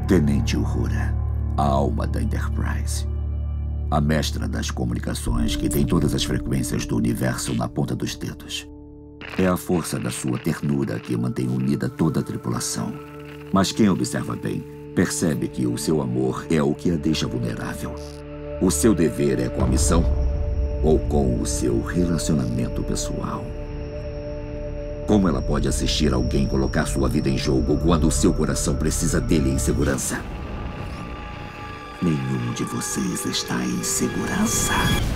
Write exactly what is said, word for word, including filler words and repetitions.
Tenente Uhura, a alma da Enterprise. A mestra das comunicações que tem todas as frequências do universo na ponta dos dedos. É a força da sua ternura que mantém unida toda a tripulação. Mas quem observa bem, percebe que o seu amor é o que a deixa vulnerável. O seu dever é com a missão ou com o seu relacionamento pessoal. Como ela pode assistir alguém colocar sua vida em jogo quando o seu coração precisa dele em segurança? Nenhum de vocês está em segurança.